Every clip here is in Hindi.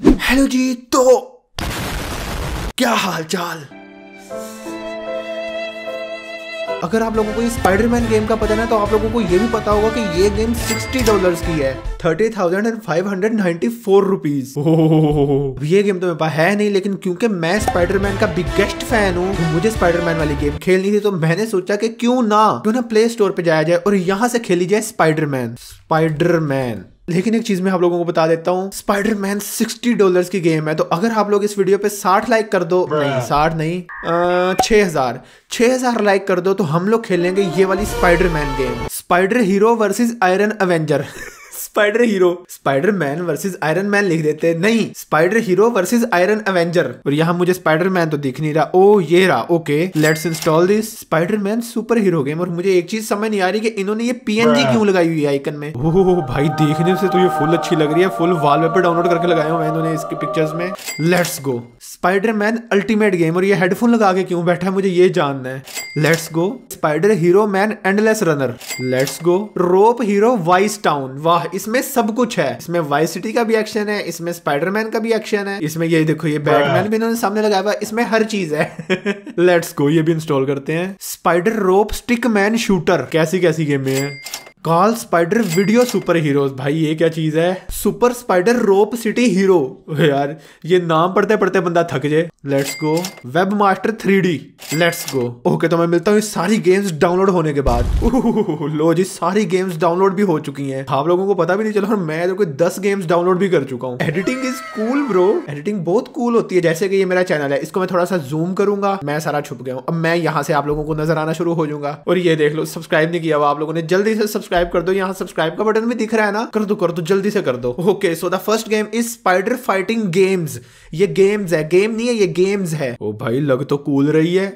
हेलो जी, तो क्या हाल चाल। अगर आप लोगों को ये स्पाइडरमैन गेम का पता ना तो आप लोगों को ये भी पता होगा कि ये गेम $60 की है, 30,594 रुपीज। ये गेम तो मेरे पास है नहीं, लेकिन क्योंकि मैं स्पाइडरमैन का बिगेस्ट फैन हूँ तो मुझे स्पाइडरमैन वाली गेम खेलनी थी, तो मैंने सोचा कि क्यों ना प्ले स्टोर पे जाया जाए और यहाँ से खेली जाए स्पाइडरमैन। लेकिन एक चीज मैं आप लोगों को बता देता हूँ, स्पाइडरमैन $60 की गेम है। तो अगर आप लोग इस वीडियो पे 60 लाइक कर दो, नहीं 60 नहीं, 6000 लाइक कर दो तो हम लोग खेलेंगे ये वाली Spiderman game, spider hero versus iron avenger. Spiderman versus Iron Man लिख देते, नहीं spider hero versus iron avenger. और यहाँ मुझे स्पाइडरमैन तो दिख नहीं रहा। ओ ये रहा, okay let's install this Spiderman super hero game. और मुझे एक चीज समझ नहीं आ रही कि इन्होंने ये PNG क्यों लगाई हुई है आइकन में। ओह भाई देखने से तो ये फुल अच्छी लग रही है, फुल वॉलपेपर डाउनलोड करके लगाया हुआ है इन्होंने इसकी पिक्चर्स में। Let's go Spiderman ultimate game. और ये हेडफोन लगा के क्यों बैठा है मुझे ये जानना है। Let's go spider hero man endless runner. Let's go rope hero vice town. वाह इसमें सब कुछ है, इसमें वाइस सिटी का भी एक्शन है, इसमें स्पाइडरमैन का भी एक्शन है, इसमें ये देखो ये बैटमैन भी इन्होंने सामने लगाया हुआ, इसमें हर चीज है। लेट्स गो ये भी इंस्टॉल करते हैं। Spider rope stick man shooter. कैसी कैसी गेम है। Call spider video super heroes. भाई ये क्या चीज है। Super spider rope city hero. यार ये नाम पढ़ते पढ़ते बंदा थक जाए। Let's go web master 3D। Let's go. Okay तो मैं मिलता हूँ सारी गेम्स डाउनलोड होने के बाद। लो जी सारी गेम्स डाउनलोड भी हो चुकी हैं, आप लोगों को पता भी नहीं चला और मैं तो कोई 10 गेम्स डाउनलोड भी कर चुका हूँ। Editing is cool bro, editing बहुत कूल होती है। जैसे कि ये मेरा चैनल है, इसको मैं थोड़ा सा जूम करूंगा, मैं सारा छुप गया हूँ। अब मैं यहाँ से आप लोगों को नजर आना शुरू हो जाऊंगा। और ये देख लो सब्सक्राइब नहीं किया हुआ आप लोगों ने, जल्दी से सब्सक्राइब कर दो। यहाँ सब्सक्राइब का बटन भी दिख रहा है ना, कर दो जल्दी से कर दो। Okay so the first game is spider fighting games. ये गेम्स है, गेम नहीं है ये गेम्स है। ओ भाई लग तो कूल रही है।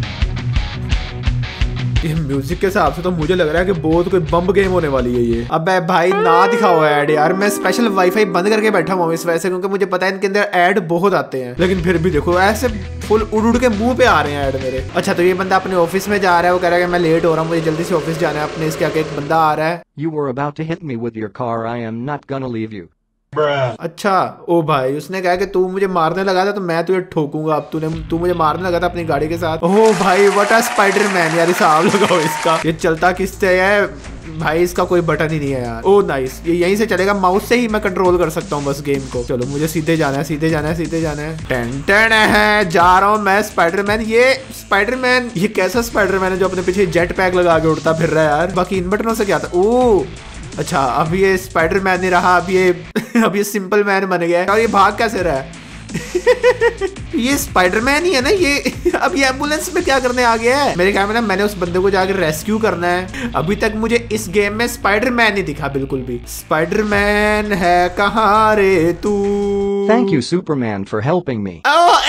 ये म्यूजिक के हिसाब से तो मुझे लग रहा है कि बहुत कोई बम्ब गेम होने वाली है ये। अब भाई ना दिखाओ ऐड यार, मैं स्पेशल वाईफाई बंद करके बैठा हूँ इस वजह से, क्योंकि मुझे पता है इनके अंदर ऐड बहुत आते हैं। लेकिन फिर भी देखो ऐसे फुल उड़ के मुंह पे आ रहे हैं ऐड मेरे। अच्छा तो ये बंदा अपने ऑफिस में जा रहा है, वो कह रहा है कि मैं लेट हो रहा हूँ, मुझे जल्दी से ऑफिस जाना है अपने। इसके आगे एक बंदा आ रहा है। You were about to hit me with your car. I am not gonna leave you. अच्छा ओ भाई उसने कहा कि तू मुझे मारने लगा था तो मैं तुझे ठोकूंगा। अब तू मुझे मारने लगा था अपनी गाड़ी के साथ। ओह भाई व्हाट अ स्पाइडरमैन यार, हिसाब लगाओ इसका। ये चलता किससे है भाई, इसका कोई बटन ही नहीं है यार। ओ नाइस, ये यहीं से चलेगा, माउस से ही मैं कंट्रोल कर सकता हूँ बस गेम को। चलो मुझे सीधे जाना है, सीधे जाना है, सीधे जाना है। टेंशन है जा रहा हूँ मैं स्पाइडरमैन। ये स्पाइडरमैन ये कैसा स्पाइडरमैन है जो अपने पीछे जेट पैक लगा के उड़ता फिर रहा है यार। बाकी इन बटनों से क्या था। ओ अच्छा अब ये स्पाइडरमैन नहीं रहा, अब ये सिंपल मैन बन गया है। और ये भाग कैसे रहा है। ये स्पाइडरमैन ही है ना ये। अब ये एम्बुलेंस में क्या करने आ गया है। मेरे ख्याल में ना मैंने उस बंदे को जाकर रेस्क्यू करना है। अभी तक मुझे इस गेम में स्पाइडरमैन नहीं दिखा बिल्कुल भी। स्पाइडरमैन है कहाँ रे तू। Thank you, Superman, for helping me.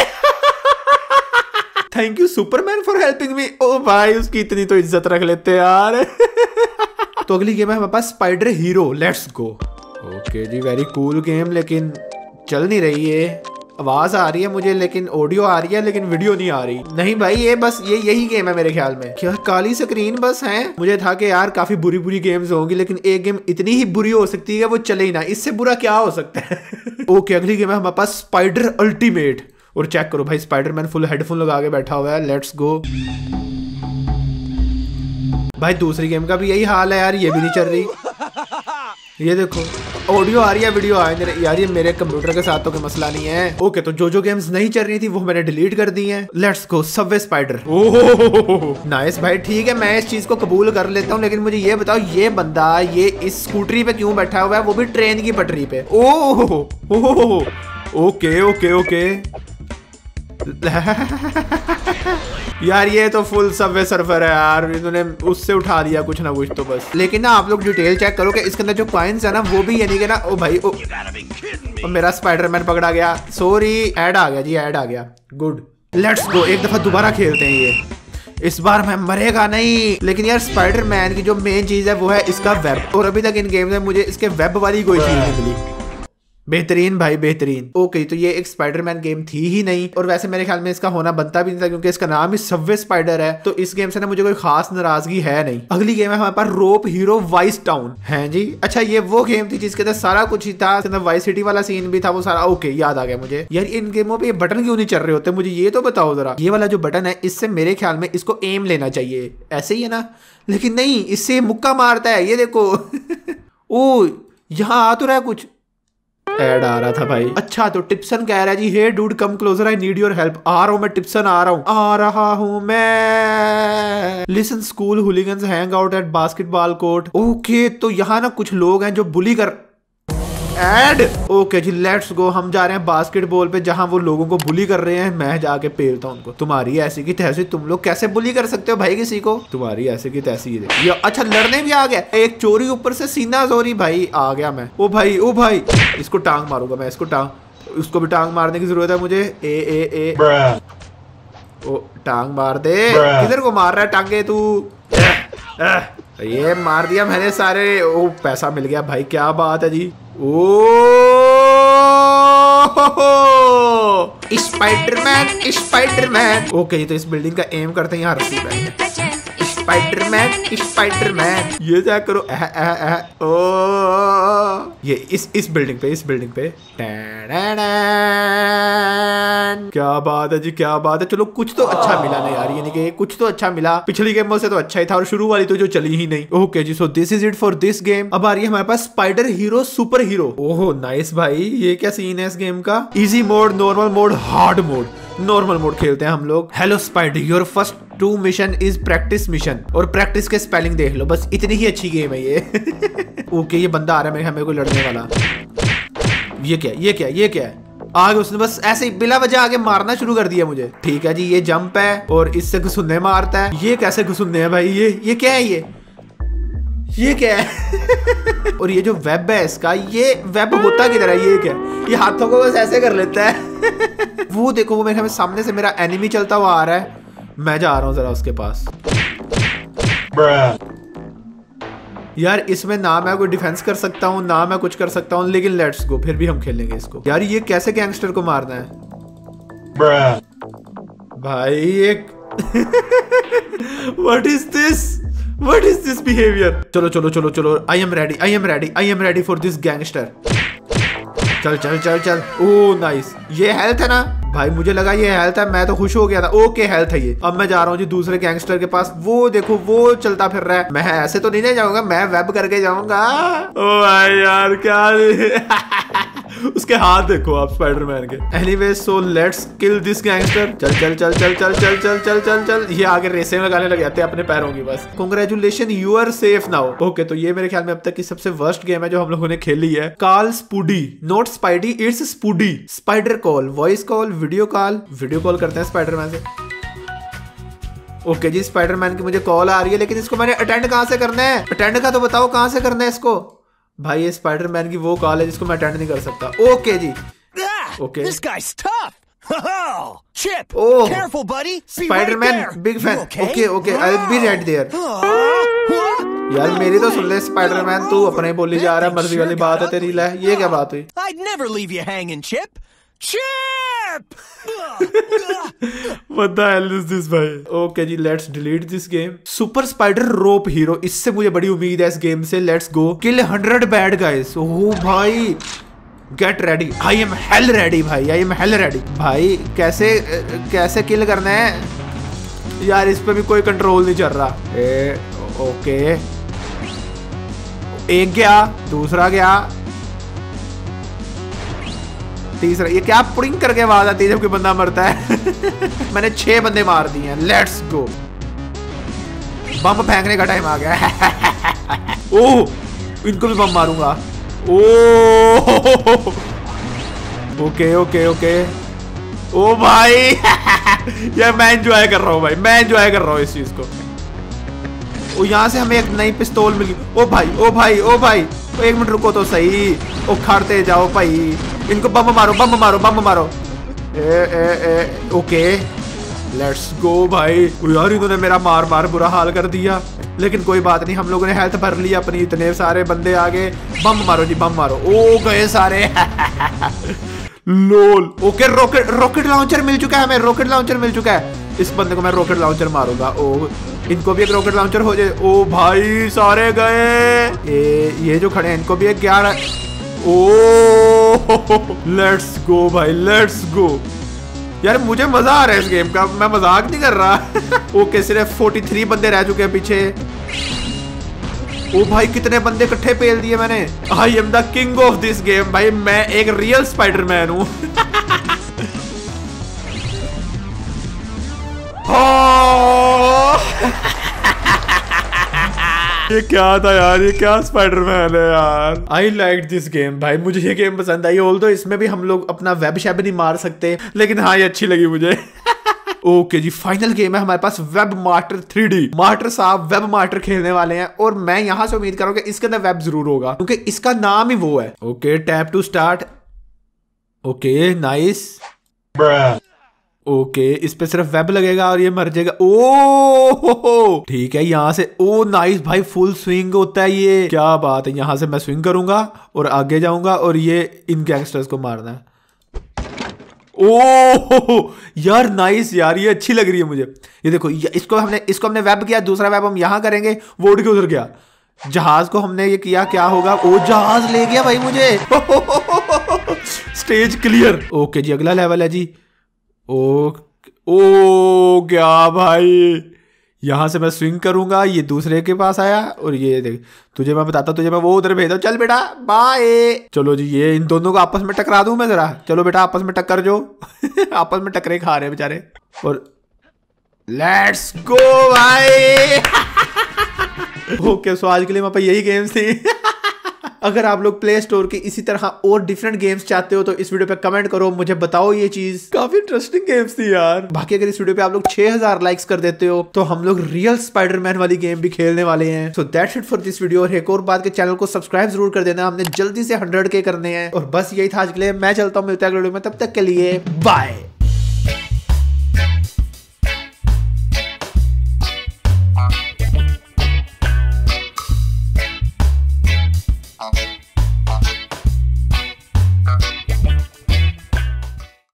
Thank you Superman for helping me. Oh भाई उसकी इतनी तो इज्जत रख लेते यार। तो अगली गेम है हमारे पास spider hero. Let's go. Okay जी वेरी कूल गेम, लेकिन चल नहीं रही है। आवाज आ रही है मुझे लेकिन ऑडियो आ रही है लेकिन वीडियो नहीं आ रही। नहीं भाई ये बस यही गेम है मेरे ख्याल में। क्या काली स्क्रीन बस है। मुझे था कि यार काफी बुरी गेम्स होंगी, लेकिन एक गेम इतनी ही बुरी हो सकती है वो चले ही ना, इससे बुरा क्या हो सकता है। ओके अगली गेम है हमारे पास स्पाइडर अल्टीमेट। और चेक करो भाई स्पाइडरमैन फुल हेडफोन लगा के बैठा हुआ है। Let's go. भाई दूसरी गेम का भी यही हाल है यार, ये भी नहीं चल रही। ये देखो ऑडियो आ रही है वीडियो आ रही है यार, ये मेरे कंप्यूटर के साथ तो कोई मसला नहीं है। ओके तो जो गेम्स नहीं चल रही थी वो मैंने डिलीट कर दी हैं। Let's go subway spider. Oh nice भाई ठीक है मैं इस चीज को कबूल कर लेता हूँ, लेकिन मुझे ये बताओ ये बंदा ये इस स्कूटरी पे क्यों बैठा हुआ है, वो भी ट्रेन की पटरी पे। Oh okay okay okay. यार ये तो फुल सबवे सर्फर है यार, इन्होंने उससे उठा दिया कुछ ना कुछ तो बस। लेकिन ना आप लोग डिटेल चेक करो कि इसके अंदर जो कॉइन्स है ना वो भी यानी कि ना ओ भाई ओ मेरा स्पाइडरमैन पकड़ा गया। सॉरी ऐड आ गया जी, ऐड आ गया। गुड लेट्स गो एक दफा दोबारा खेलते हैं ये। इस बार मैं मरेगा नहीं। लेकिन यार स्पाइडरमैन की जो मेन चीज है वो है इसका वेब, और अभी तक इन गेम में मुझे इसके वेब वाली कोई चीज नहीं मिली। बेहतरीन भाई बेहतरीन। ओके तो ये एक स्पाइडरमैन गेम थी ही नहीं, और वैसे मेरे ख्याल में इसका होना बनता भी नहीं था क्योंकि इसका नाम ही सबवे स्पाइडर है। तो इस गेम से ना मुझे कोई खास नाराजगी है नहीं। अगली गेम है हमारे पास रोप हीरो वाइस टाउन है जी। अच्छा ये वो गेम थी जिसके अंदर सारा कुछ ही था, वाइस सिटी वाला सीन भी था वो सारा। ओके याद आ गया मुझे। यार इन गेमों पे ये बटन क्यों नहीं चल रहे होते, मुझे ये तो बताओ जरा। ये वाला जो बटन है इससे मेरे ख्याल में इसको एम लेना चाहिए, ऐसे ही है ना, लेकिन नहीं, इससे मुक्का मारता है। ये देखो ओ यहाँ आ तो रहा है कुछ, ऐड आ रहा था भाई। अच्छा तो टिप्सन कह रहा है जी, hey dude come closer I need your help. आ रहा हूं मैं टिप्सन, आ रहा हूं मैं। Listen school hooligans hang out at basketball court. Okay तो यहाँ ना कुछ लोग हैं जो बुली कर ऐड। ओके जी लेट्स गो, हम जा रहे हैं बास्केटबॉल पे जहां वो लोगों को बुली कर रहे हैं। मैं जाके पेलता हूं उनको। तुम्हारी ऐसी की तैसी, तुम लोग कैसे बुली कर सकते हो भाई किसी को, तुम्हारी ऐसी की तैसी। ये अच्छा लड़ने भी आ गया, एक चोरी ऊपर से सीना जोरी भाई आ गया मैं। ओ भाई इसको टांग मारूंगा मैं, इसको टांग, उसको भी टांग मारने की जरूरत है मुझे। ए ओ टांग मार दे। किधर को मार रहा है टांगे तू? ये मार दिया मैंने सारे। ओ पैसा मिल गया भाई, क्या बात है जी। ओ स्पाइडरमैन। ओके तो इस बिल्डिंग का एम करते हैं यहाँ रस्सी पे। स्पाइडरमैन ये क्या करो। ओ ये इस बिल्डिंग पे क्या बात है जी, क्या बात है। चलो कुछ तो अच्छा मिला ना यार, ये नहीं कि कुछ तो अच्छा मिला। पिछली गेमों से तो अच्छा ही था, और शुरू वाली तो जो चली ही नहीं। ओके जी so this is it for this game. अब आ रही है हमारे पास स्पाइडर हीरो सुपर हीरो। ओहो नाइस भाई, ये क्या सीन है इस गेम का। Easy mode, normal mode, hard mode. Normal mode खेलते हैं हम लोग। Hello spider, your first 2 mission is practice mission. और प्रैक्टिस के स्पेलिंग देख लो, बस इतनी ही अच्छी गेम है ये। ओके ये बंदा आ रहा है मेरे को लड़ने वाला। ये क्या है? आगे उसने बस ऐसे ही बिला वजह आगे मारना शुरू कर दिया मुझे। ठीक है जी ये जंप है और इससे घुसुन्ने मारता है। ये कैसे घुसुन्ने हैं भाई? ये क्या है? ये क्या है? और ये जो वेब है इसका, ये वेब होता किधर है? ये क्या, ये हाथों को बस ऐसे कर लेता है। वो देखो, वो मेरे सामने से मेरा एनिमी चलता हुआ आ रहा है। मैं जा रहा हूँ जरा उसके पास। यार इसमें ना मैं कोई डिफेंस कर सकता हूँ ना मैं कुछ कर सकता हूँ, लेकिन लेट्स गो, फिर भी हम खेलेंगे इसको। यार ये कैसे गैंगस्टर को मारना है भाई? एक What is this behavior? चलो I am ready for this gangster। चल। ओह नाइस, ये हेल्थ है ना भाई? मुझे लगा ये हेल्थ है, मैं तो खुश हो गया था। ओके हेल्थ है ये। अब मैं जा रहा हूँ जी दूसरे गैंगस्टर के पास। वो देखो वो चलता फिर रहा है। मैं ऐसे तो नहीं जाऊंगा, मैं वेब करके जाऊंगा। ओ भाई यार क्या उसके हाथ देखो आप स्पाइडरमैन के। Anyway so let's kill this gangster. चल। ये आगे रेसें लगाने लग जाते हैं अपने पैरों की बस। Congratulation you are safe now. Okay तो ये मेरे ख्याल में अब तक की सबसे वर्स्ट गेम है जो हम लोगों ने खेली है। Call spoody, not spidey, it's spoody. Spider call, voice call, video call करते हैं स्पाइडरमैन से। ओके जी स्पाइडरमैन की मुझे कॉल आ रही है, लेकिन इसको मैंने अटेंड कहाँ से करना है? अटेंड का तो बताओ कहाँ से करना है इसको भाई। ये स्पाइडरमैन की वो कॉल है जिसको मैं अटेंड नहीं कर सकता। ओके जी okay. This guy's tough. Chip, Oh, careful, buddy. Spider-Man, big fan. Okay, I'll be right there. यार मेरी तो सुन ले स्पाइडरमैन, तू अपने ही बोली जा रहा है, मर्जी वाली बात है तेरी। ले ये क्या बात हुई? I'd never leave you hanging, Chip. Chip! What the hell is this भाई? ओके जी let's delete this game. Super spider rope hero, इससे मुझे बड़ी उम्मीद है इस गेम से। Let's go kill 100 bad guys. Oh भाई get ready, I am hell ready भाई, आई एम हेल रेडी भाई। कैसे किल करना है यार? इस पे भी कोई कंट्रोल नहीं चल रहा। ओके एक गया, दूसरा गया, तीसरा। ये क्या पुडिंग करके आवाज आती है जब कोई बंदा मरता है? मैंने 6 बंदे मार दिए हैं। लेट्स गो, बम फेंकने का टाइम आ गया। ओह इनको भी बम मारूंगा। ओके ओ भाई यार मैं एंजॉय कर रहा हूँ भाई, मैं एंजॉय कर रहा हूँ इस चीज को। ओ यहाँ से हमें एक नई पिस्तौल मिली। ओ भाई 1 मिनट रुको तो सही। ओ खाड़ते जाओ भाई, इनको बम मारो। ओके लेट्स गो भाई। यार इन्होंने मेरा मार मार बुरा हाल कर दिया, लेकिन कोई बात नहीं, हम लोगों ने हेल्थ भर ली अपनी। इतने सारे बंदे आगे, बम मारो जी, बम मारो। ओ गए सारे। लोल। ओके, रॉकेट लॉन्चर मिल चुका है हमें, रॉकेट लॉन्चर मिल चुका है। इस बंदे को मैं रॉकेट लॉन्चर मारूंगा। ओ इनको भी एक रॉकेट लॉन्चर हो जाए। ओ भाई सारे गए। ये जो खड़े हैं इनको भी एक 11। ओ लेट्स गो भाई, लेट्स गो। यार मुझे मजा आ रहा है इस गेम का, मैं मजाक नहीं कर रहा। ओके, सिर्फ 43 बंदे रह चुके हैं पीछे। ओ भाई कितने बंदे इकट्ठे पेल दिए मैंने। I am the king of this game भाई, मैं एक रियल स्पाइडरमैन हूँ। ये क्या था यार, ये क्या स्पाइडरमैन है यार। आई लाइक दिस गेम भाई, मुझे ये गेम पसंद आई। ऑल्दो इसमें भी हम लोग अपना वेब शैब नहीं मार सकते, लेकिन हाँ ये अच्छी लगी मुझे। ओके जी, फाइनल गेम है हमारे पास, वेब मास्टर 3D। मास्टर साहब वेब मास्टर खेलने वाले हैं, और मैं यहां से उम्मीद कर रहा हूं कि इसके अंदर वेब जरूर होगा, क्योंकि इसका नाम ही वो है। Okay, tap to start. Okay nice. Okay, इस पे सिर्फ वेब लगेगा और ये मर जाएगा। ओ ठीक है, यहाँ से। ओ नाइस भाई, फुल स्विंग होता है ये, क्या बात है। यहाँ से मैं स्विंग करूंगा और आगे जाऊंगा, और ये इन गैंगस्टर्स को मारना है। ओ यार नाइस यार, ये अच्छी लग रही है मुझे। ये देखो, इसको हमने वेब किया, दूसरा वेब हम यहाँ करेंगे। वो उड़ के उधर गया। जहाज को हमने ये किया, क्या होगा। ओ जहाज ले गया भाई मुझे। Stage clear. ओके जी, अगला लेवल है जी। ओ क्या भाई, यहां से मैं स्विंग करूंगा। ये दूसरे के पास आया, और ये देख, तुझे मैं बताता हूँ, तुझे मैं वो उधर भेज दूं। चल बेटा बाय। चलो जी, ये इन दोनों को आपस में टकरा दूं मैं जरा। चलो बेटा आपस में टक्कर जो। आपस में टकरे खा रहे हैं बेचारे। और लेट्स गो भाई। ओके, सो आज के लिए मेरे पास यही गेम्स थी। अगर आप लोग प्ले स्टोर की इसी तरह और डिफरेंट गेम्स चाहते हो तो इस वीडियो पे कमेंट करो, मुझे बताओ। ये चीज काफी इंटरेस्टिंग गेम्स थी यार। बाकी अगर इस वीडियो पे आप लोग 6000 लाइक्स कर देते हो तो हम लोग रियल स्पाइडरमैन वाली गेम भी खेलने वाले हैं। So that's it for this video. और एक और बात के चैनल को सब्सक्राइब जरूर कर देना, हमने जल्दी से 100K करने हैं। और बस यही था आज के लिए, मैं चलता हूँ, मिलता है अगले वीडियो में, तब तक के लिए बाय। Okay.